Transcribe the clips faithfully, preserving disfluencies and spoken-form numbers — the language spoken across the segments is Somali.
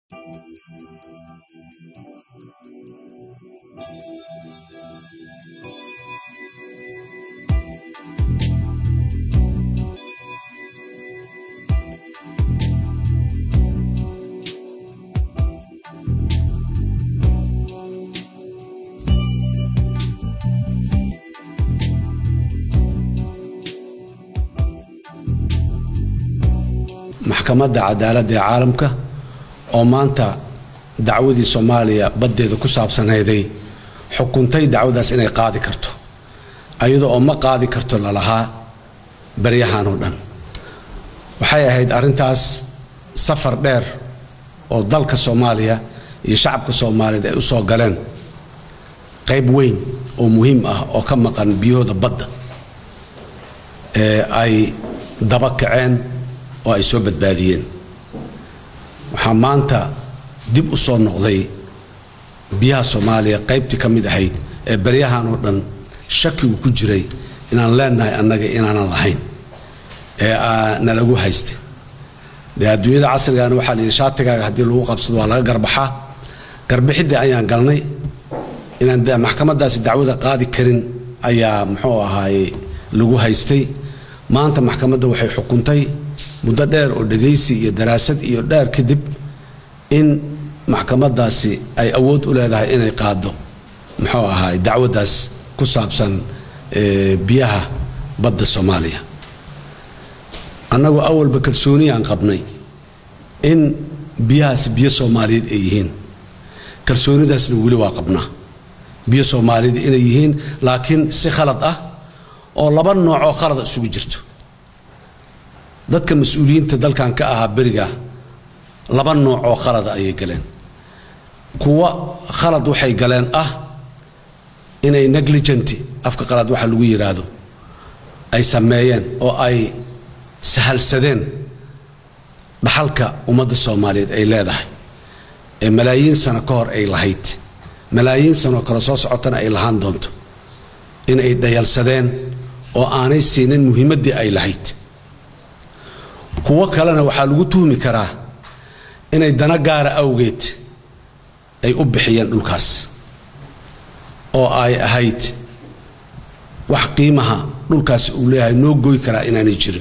محكمة عدالة عالمك oo maanta dacwadii Soomaaliya badeeda ku saabsan hayday xukuntay dacwadaas inay qaadi karto ayadoo oo ma qaadi karto lalaha bariyahan oo dhan waxay ahayd arintaas safar dheer oo dalka Soomaaliya iyo shacabka Soomaaliyeed ay u soo galeen qayb weyn oo muhiim ah oo ka maqan biyooda badda ee ay daba kaceen oo ay soo badbaadiyeen waxa maanta dib u soo noqday biyaha Soomaaliya qaybtii kamid ahayd ee bariyahan oo dhan shakigu ku jiray inaan leenahay annaga inaanan lahayn ee aan lagu haystay adduunyada casriga ah waxa la shaatiga hadii lagu qabsado waa laga garbaxaa garbixida ayaan galnay inaan maxkamadaasi dacwada qaadi karin ayaa muxuu ahaay lagu haystay maanta maxkamadda waxay xukuntay muddo dheer oo dhageysi iyo daraasad iyo dheer kadib in maxkamadaasi ay awood u leedahay inay qaado muxuu ahaay dacwadaas ku saabsan biyaha badda Soomaaliya anagu awalba kalsooni aan qabnay in biyahaas biyo Soomaaliyeed ay yihiin kalsoonidaasna wali waa qabnaa biyo Soomaaliyeed inay yihiin laakiin si khalad ah oo laba nooc oo khalad isugu jirto dadka mas'uuliyiinta dalkan ka aha bariga laba nooc oo khalad ay galeen kuwa khalad waxay galeen ah inay negligent afka qalad waxa lagu yiraahdo ay sameeyeen oo ay sahalsadeen dhaxalka ummadda Soomaaliyeed ay leedahay ee malaayiin sano ka hor ay lahayd malaayiin sano kala soo socotana ay lahaan doonto in ay dayalsadeen oo aanay siinin muhiimadii ay lahayd kuwa kalena waxa lagu tuhmi karaa inay dana gaar awgeed ay u bixiyeen dhulkaas oo ay ahayd wax qiimaha dhulkaas uu leeyahay noo gooy karaa inaanay jirin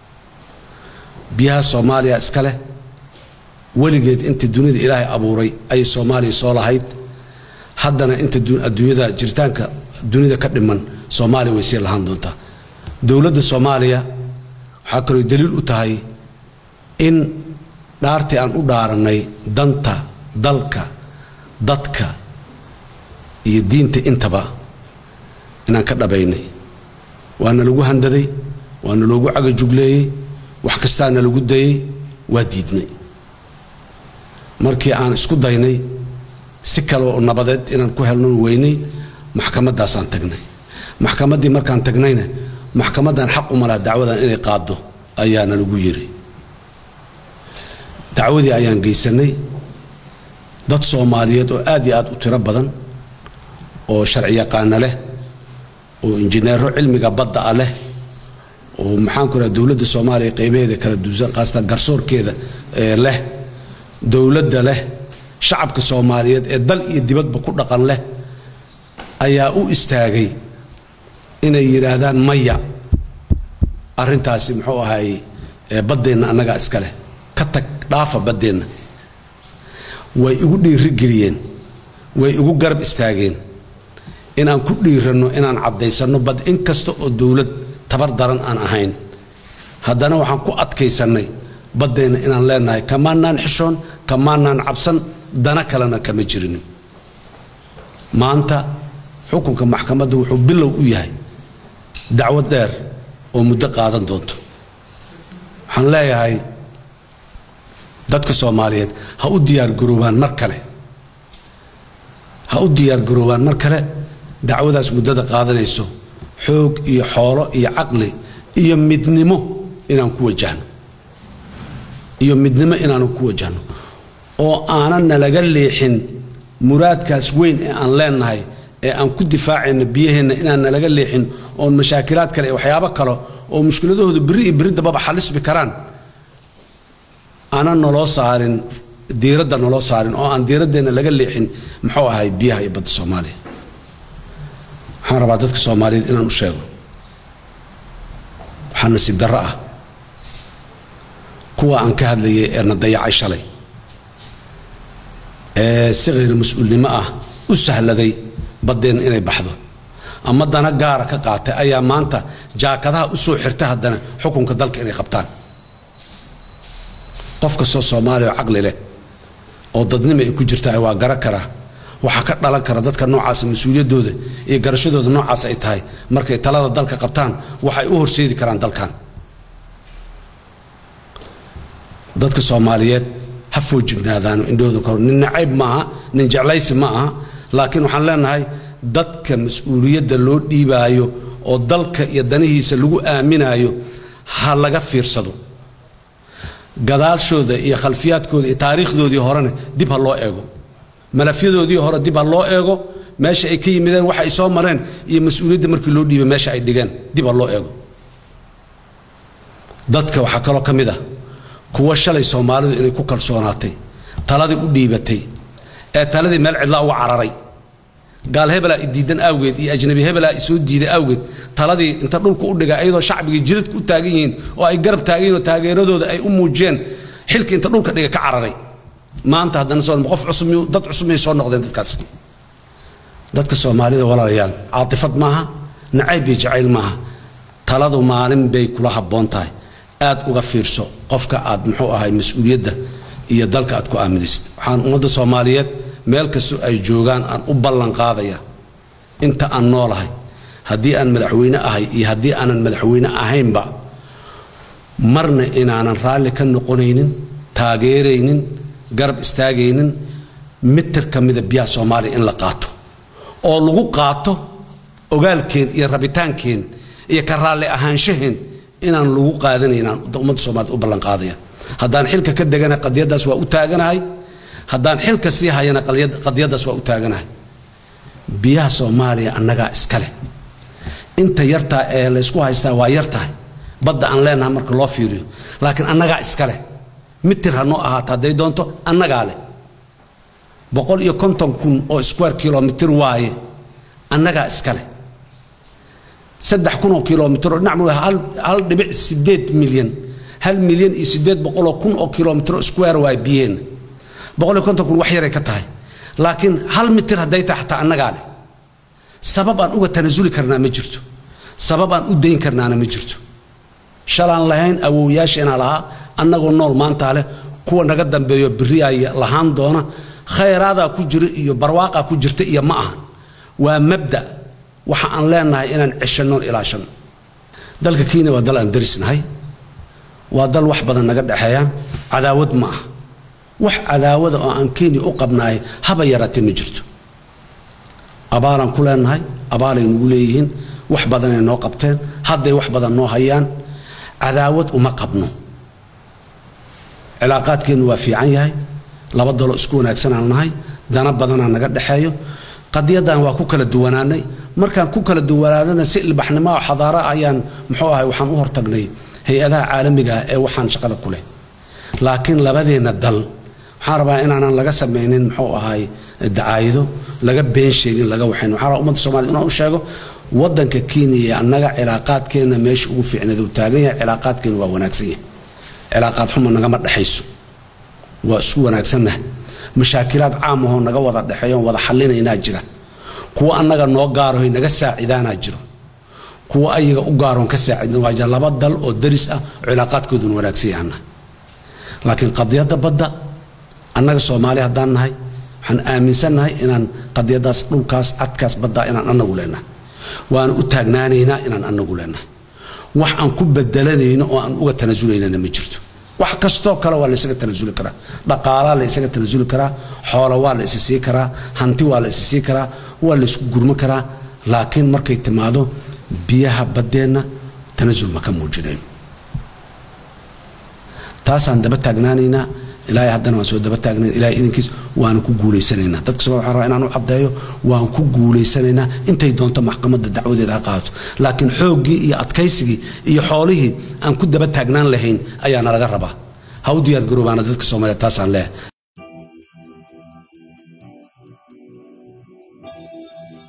biyaha Soomaaliya iska leh waligeed inta dunida Ilaahay abuuray ay Soomaaliya soo lahayd haddana inta adduunyada jiritaanka dunida ka dhiman Soomaaliya way sii lahaan doontaa dawladda Soomaaliya waxa kale daliil u tahay in dhaartii aan u dhaaranay danta dalka dadka iyo diinta intaba inaan ka dhabaynay waana lagu handaday waana lagu caga jugleeyay wax kastaana lagu dayay waa diidnay markii aan isku daynay si kale oo nabadeed inaan ku helno weynay maxkamadaas aan tagnay maxkamadii markaan tagnayna maxkamadan xaq u mala dacwadan inay qaado ayaana lagu yiri dacwadii ayaan geysanay dad Soomaaliyeed oo aad iyo aad u tiro badan oo sharci yaqaan leh oo injineero cilmiga badda leh oo maxaan ku raad dawladda Soomaaliya qaybaheeda kala duwan qaasatan garsoorkeeda leh dawladda leh shacabka Soomaaliyeed ee dal iyo dibadba ku dhaqan leh ayaa u istaagay inay yiraahdaan maya arintaasi muxuu ahaay badeena anaga iska leh ka tag dhaafa badeena way ugu dhiirigeliyeen way ugu garab istaageen inaan ku dhiirano inaan cadeysano bad in kasta oo dawlad tabar daran aan ahayn haddana waxaan ku adkaysanay badeena inaan leenahay kamaanaan xishoon kamaanaan cabsan dana kalena kama jirin maanta xukunka maxkamadda wuxuu bilow u yahay dacwad dheer oo muddo qaadan doonto waxaan leeyahay dadka Soomaaliyeed ha u diyaar garoobaan mar kale ha u diyaar garoobaan mar kale dacwadaas muddada qaadanayso xoog iyo xoolo iyo aqli iyo midnimo inaan ku wajahno iyo midnimo inaan ku wajahno oo aanan laga leexin muraadkaas weyn ee aan leenahay ee aan ku difaacayna biyaheena inaan laga leexin oo mashaakilaad kale waxyaabo kale oo mushkiladooda biri biri dababa xalisbi karaan ana naloo saarin diiradda naloo saarin oo aan diiraddeena laga leexin muxuu ahay biyaha iyo badda Soomaaliya waxaan rabaa dadka Soomaaliyeed inaan u sheego waxaan nasiib darro ah kuwa aan ka hadlayay ee na dayacay shalay ee si غير mas'uulnimo ah u sahladay badeen inay baxdo ama dana gaar ka qaatay ayaa maanta jaakadaha u soo xirtay haddana xukunka dalka inay qabtaan qof kastoo Soomaali oo caqli leh oo dadnimo ay ku jirtaa waa gara kara waxa ka dhalan kara dadka noocaas mas'uuliyadooda iyo garashadooda noocaas ay tahay markay talada dalka qabtaan waxay u horseedi karaan dalkan dadka Soomaaliyeed ha foojignaadaan indhooda kor nin nacayb maaha nin jeclaysi maaha laakiin waxaan leenahay dadka mas'uuliyadda loo dhiibaayo oo dalka iyo danihiisa lagu aaminayo ha laga fiirsado gadaalshooda iyo khalfiyaadkooda iyo taariikhdoodii horena dib ha loo eego malafyadoodii hore dib ha loo eego meesha ay ka yimideen waxa ay soo mareen iyo mas'uuliyadda markii loo dhiibay meesha ay dhigeen dib ha loo eego dadka waxa kale oo kamid ah kuwa shalay Soomaalidu inay ku kalsoonaatay taladii u dhiibatay ee taladii meel cidla uga cararay قال هبلا إديدن أوجد أجنبي هبلا يسود ديد أوجد تلادي أنت دول كودة أيضا شعب جديد كتاجين وأي جرب تاجين وتاجين ردود أي أم وجين حلك أنت دول كده كعرري ما أنت هذا نصور مقف عصمي ضد عصمي صار نقدر نتكسر ضد الصومالي ولا ريال عاطفة معها نعيب يجعل معها تلادو معلم بي كلها بونتاي آد وغفير سو قفك آد محوها هاي مسؤولية ده يدلك آد كأمنيست عن أمد الصوماليات meel kasto ay joogan aan u ballan qaadaya inta aan noolahay hadii aan madaxweyne ahay iyo hadii aanan madaxweyne ahaynba marna inaanan raali ka noqonaynin taageeraynin garab istaagaynin mitir kamida biyaha Soomaaliya in la qaato oo lagu qaato ogaalkeen iyo rabitaankeen iyo ka raali ahaanshaheen inaan lagu qaadanaynin ummadda Soomaaliyeed u ballan qaadaya haddaan xilka ka degana qadiyadaas waa u taaganahay haddaan xilka sii hayana qadiyadaas waa u taaganahay biyaha Soomaaliya annaga iskale inta yarta ee la isku haystaa waa yartahay badda aan leenahay marka loo fiiriyo laakiin annaga iskale mitir hanoo ahaata haday doonto annaga leh boqol iyo konton kun oo square kilometer waaye annaga iskale saddex kun oo kilometer nacmu hal hal dhibic sideed milyan hal milyan iyo sideed boqol oo kun oo kilometer square waaye biyeen boqol iyo konton kun wax yar ay ka tahay laakiin hal mitir haday tahay xataa annaga leh sabab aan uga tanasuli karnaa ma jirto sabab aan u deyn karnaana ma jirto shalaan lahayn awooyaashana laha annagoo nool maanta leh kuwa naga dambeeyo biri ay lahaan doona khayraada ku jira iyo barwaaqa ku jirta iyo ma aha waa mabda waxa aan leenahay inaan cishano ilaashan dalka Kenya waa dal aan darisnahay waa dal wax badan naga dhaxeeyaan cadaawad ma aha wax cadaawada oo aan Kenya u qabnaay haba yaraatay ma jirto abaaran ku leenahay abaalay nagu leeyihiin wax badan ay noo qabteen hadday wax badan noo hayaan cadaawad uma qabno cilaaqaadkeenu waa fiican yahay laba dalo isku wanaagsan aan nahay dana badan aan naga dhaxeeyo qadiyadan waa ku kala duwanaanay markaan ku kala duwanaadana si ilbaxnimo oo xadaara ayaan muxuu ahay waxaan u hortagnay hay'adaha caalamiga ee waxaan shaqada ku leh laakiin labadeena dal waxaan rabaa inaanan laga sameeynin muxuu ahay dacaydo laga been sheegin laga waxaan waxa ummadda Soomaaliyeed inuu sheego wadanka Kenya annaga cilaaqaadkeena meesha ugu fiicnado taagan yahay cilaaqaadkeena waa wanaagsan yahay cilaaqaad xumo naga ma dhaxayso waa isku wanaagsanah mashaakilaad caam ah oo naga wada dhaxeeyo wada xalinayna jira kuwa annaga noo gaaro naga saacidaana jiro kuwa ayaga u gaaroon ka saacidna waa laba dal oo daris ah cilaaqaadkoodu wanaagsan yahay laakiin qadiyada badda annaga Soomaaliya hadaan nahay waxaan aaminsanahay inaan qadiyadaas dhulkaas adkaas badda inaan annagu leenahay waan u taagnaanayna inaan annagu leenahay wax aan ku bedelanayno oo aan uga tanasulayna ma jirto wax kasto kale waa la isaga tanasuli karaa dhaqaalaha la isaga tanasuli karaa xoolo waa la isii karaa hanti waa la isii karaa waa la isku gurma karaa laakiin markay timaado biyaha badeena tanasul ma ka muujinayno taasaan daba taagnaanayna ilaahay haddana waan soo daba taagnayn ilaahay idinkiis waan ku guuleysanaynaa dadka Soomaaliya waxaan rabaa inaan u cadeeyo waan ku guuleysanaynaa intay doonto maxkamadda dacwadeeda ha qaato laakiin xoogii iyo adkaysigii iyo xoolihii aan ku daba taagnaan lahayn ayaa nalaga rabaa ha u diyaar garoobaana dadka Soomaaliyeed taasaan leeyahay badan.